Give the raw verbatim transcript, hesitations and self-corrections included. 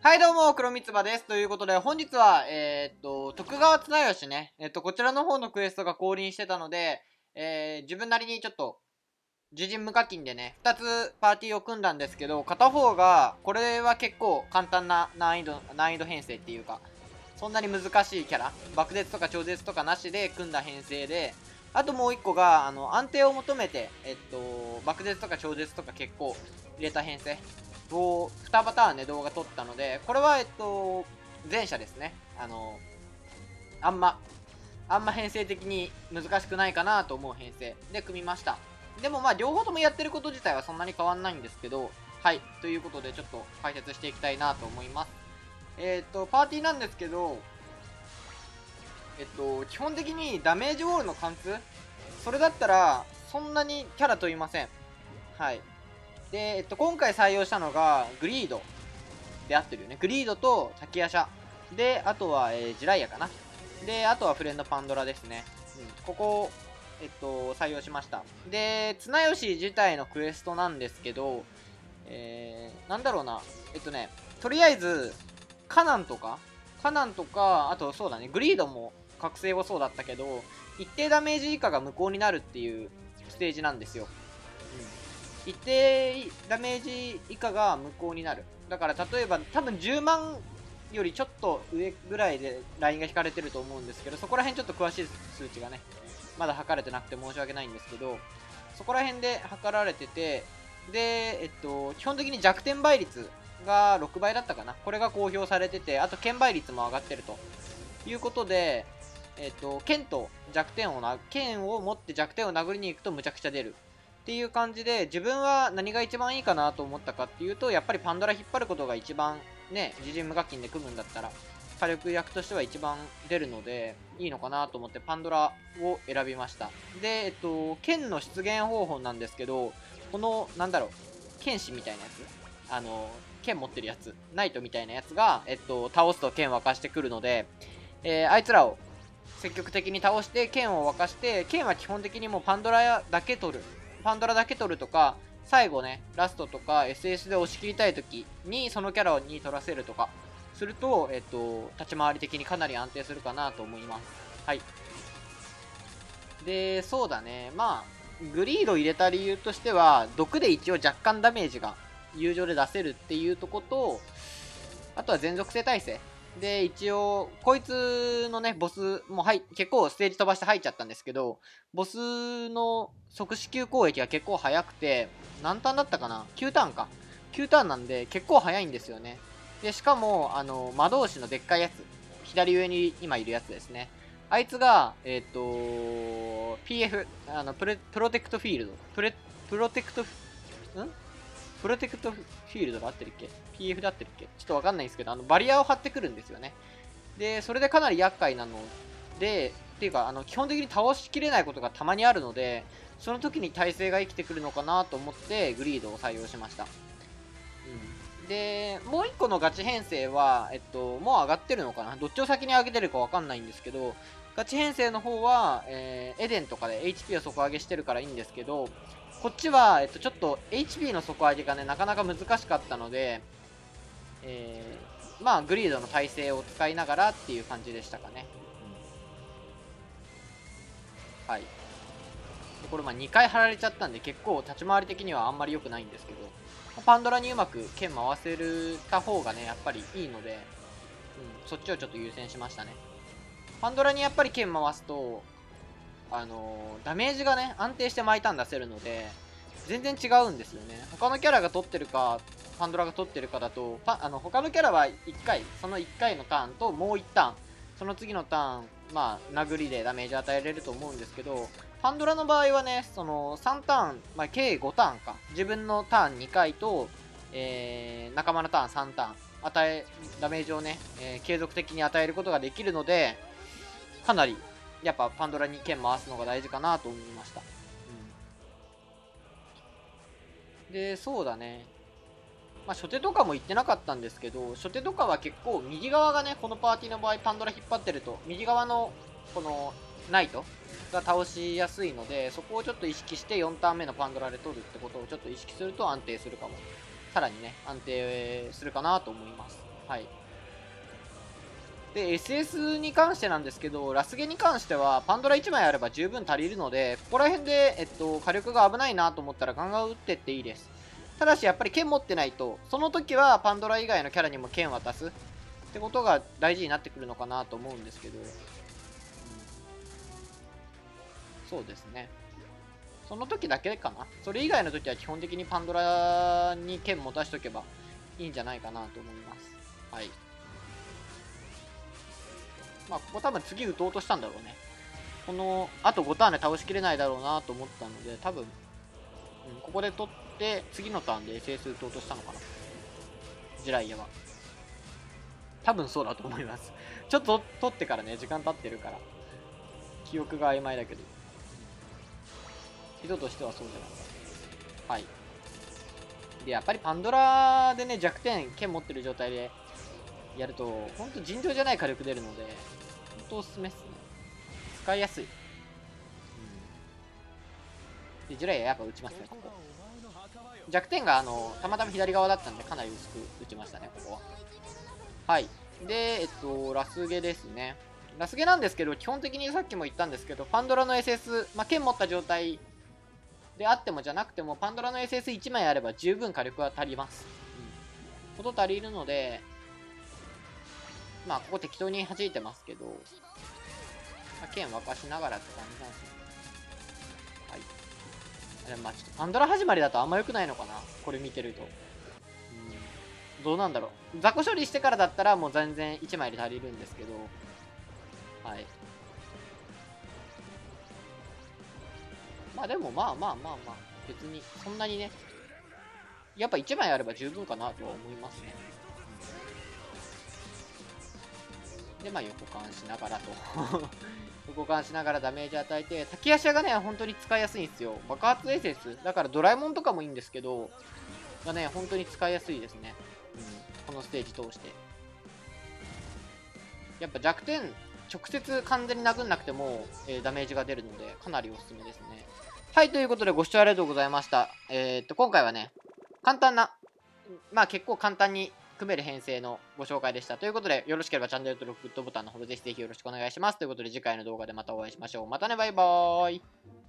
はいどうも、黒三つ葉です。ということで、本日は、えー、っと、徳川綱吉ね、えっと、こちらの方のクエストが降臨してたので、えー、自分なりにちょっと、自陣無課金でね、ふたつパーティーを組んだんですけど、片方が、これは結構簡単な難易度、難易度編成っていうか、そんなに難しいキャラ、爆絶とか超絶とかなしで組んだ編成で、あともう一個が、あの、安定を求めて、えっと、爆絶とか超絶とか結構入れた編成をにパターンで動画撮ったので、これは、えっと、前者ですね。あの、あんま、あんま編成的に難しくないかなと思う編成で組みました。でもまあ、両方ともやってること自体はそんなに変わんないんですけど、はい。ということで、ちょっと解説していきたいなと思います。えっと、パーティーなんですけど、えっと、基本的にダメージウォールの貫通それだったら、そんなにキャラ問いません。はい。で、えっと、今回採用したのが、グリードで合ってるよね。グリードと滝夜叉。で、あとは、えー、ジライヤかな。で、あとはフレンドパンドラですね。うん、ここを、えっと、採用しました。で、綱吉自体のクエストなんですけど、えー、なんだろうな。えっとね、とりあえず、カナンとか、カナンとか、あとそうだね、グリードも覚醒後そうだったけど、一定ダメージ以下が無効になるっていうステージなんですよ。うん、一定ダメージ以下が無効になる。だから例えば多分じゅうまんよりちょっと上ぐらいでラインが引かれてると思うんですけど、そこら辺ちょっと詳しい数値がね、まだ測れてなくて申し訳ないんですけど、そこら辺で測られてて、で、えっと、基本的に弱点倍率がろくばいだったかな。これが公表されてて、あと剣倍率も上がってるということで、えっと、剣と弱点をな、剣を持って弱点を殴りに行くとむちゃくちゃ出る。っていう感じで、自分は何が一番いいかなと思ったかっていうと、やっぱりパンドラ引っ張ることが一番ね、自陣無課金で組むんだったら、火力役としては一番出るので、いいのかなと思ってパンドラを選びました。で、えっと、剣の出現方法なんですけど、この、なんだろう、剣士みたいなやつあの、剣持ってるやつ、ナイトみたいなやつが、えっと、倒すと剣沸かしてくるので、えー、あいつらを積極的に倒して剣を沸かして、剣は基本的にもうパンドラだけ取る。パンドラだけ取るとか、最後ね、ラストとか エスエス で押し切りたい時にそのキャラに取らせるとか、すると、えっと、立ち回り的にかなり安定するかなと思います。はい。で、そうだね。まあ、グリード入れた理由としては、毒で一応若干ダメージが友情で出せるっていうとこと、あとは全属性耐性。で、一応、こいつのね、ボス、もうはい、結構ステージ飛ばして入っちゃったんですけど、ボスの即死級攻撃が結構早くて、何ターンだったかな ?きゅう ターンか。きゅうターンなんで結構早いんですよね。で、しかも、あの、魔導士のでっかいやつ。左上に今いるやつですね。あいつが、えっ、ー、と ピーエフ、あのプレ、プロテクトフィールド。プレ、プロテクト、んプロテクトフィールドで合ってるっけ ?ピーエフ で合ってるっけちょっとわかんないんですけど、あの、バリアを張ってくるんですよね。で、それでかなり厄介なので、っていうか、あの、基本的に倒しきれないことがたまにあるので、その時に耐性が生きてくるのかなと思って、グリードを採用しました。うん。で、もう一個のガチ編成は、えっと、もう上がってるのかなどっちを先に上げてるかわかんないんですけど、ガチ編成の方は、えー、エデンとかで エイチピー を底上げしてるからいいんですけど、こっちは、えっと、ちょっと エイチピー の底上げがね、なかなか難しかったので、えー、まあ、グリードの耐性を使いながらっていう感じでしたかね。うん、はい。でこれ、まあ、にかい貼られちゃったんで、結構立ち回り的にはあんまり良くないんですけど、パンドラにうまく剣回せるた方がね、やっぱりいいので、うん、そっちをちょっと優先しましたね。パンドラにやっぱり剣回すと、あのー、ダメージがね、安定して毎ターン出せるので、全然違うんですよね。他のキャラが取ってるか、パンドラが取ってるかだと、パあの他のキャラはいっかい、そのいっかいのターンともういちターン、その次のターン、まあ、殴りでダメージ与えれると思うんですけど、パンドラの場合はね、そのさんターン、まあ、計ごターンか。自分のターンにかいと、えー、仲間のターンさんターン、与え、ダメージをね、えー、継続的に与えることができるので、かなり、やっぱパンドラに剣回すのが大事かなと思いました。うん、で、そうだね。まあ、初手とかも言ってなかったんですけど、初手とかは結構右側がね、このパーティーの場合パンドラ引っ張ってると、右側のこのナイトが倒しやすいので、そこをちょっと意識してよんターン目のパンドラで取るってことをちょっと意識すると安定するかも。さらにね、安定するかなと思います。 はい。で、エスエス に関してなんですけど、ラスゲに関しては、パンドラいちまいあれば十分足りるので、ここら辺で、えっと、火力が危ないなと思ったらガンガン打ってっていいです。ただし、やっぱり剣持ってないと、その時はパンドラ以外のキャラにも剣渡すってことが大事になってくるのかなと思うんですけど、うん、そうですね。その時だけかな。それ以外の時は基本的にパンドラに剣持たしとけばいいんじゃないかなと思います。はい。まあ、ここ多分次打とうとしたんだろうね。この、あとごターンで倒しきれないだろうなと思ったので、多分、うん、ここで取って、次のターンで エスエス 打とうとしたのかな。ジライヤは。多分そうだと思います。ちょっと取ってからね、時間経ってるから。記憶が曖昧だけど。人としてはそうじゃないか。はい。で、やっぱりパンドラでね、弱点、剣持ってる状態でやると、ほんと尋常じゃない火力出るので、ほんとおすすめっすね。使いやすい。うん、で、ジュライはやっぱ打ちますね、ここ。弱点が、あの、たまたま左側だったんで、かなり薄く打ちましたね、ここは。はい。で、えっと、ラスゲですね。ラスゲなんですけど、基本的にさっきも言ったんですけど、パンドラの エスエス、まあ、剣持った状態であってもじゃなくても、パンドラの エスエスいち 枚あれば十分火力は足ります。うん。こと足りるので、まあ、ここ適当に弾いてますけど、まあ、剣沸かしながらって感じなんですよね。はい。でもまあ、ちょっとパンドラ始まりだとあんま良くないのかな。これ見てると。うん。どうなんだろう。雑魚処理してからだったらもう全然いちまいで足りるんですけど、はい。まあでもまあまあまあまあ、別にそんなにね、やっぱいちまいあれば十分かなとは思いますね。で、まあ横感しながらと。横感しながらダメージ与えて、滝足がね、本当に使いやすいんですよ。爆発 エスエス。だからドラえもんとかもいいんですけど、がね、本当に使いやすいですね。うん、このステージ通して。やっぱ弱点、直接完全に殴んなくても、えー、ダメージが出るので、かなりおすすめですね。はい、ということでご視聴ありがとうございました。えー、っと、今回はね、簡単な、まあ結構簡単に組める編成のご紹介でした。ということで、よろしければチャンネル登録、グッドボタンのほどぜひぜひよろしくお願いします。ということで、次回の動画でまたお会いしましょう。またね、バイバーイ。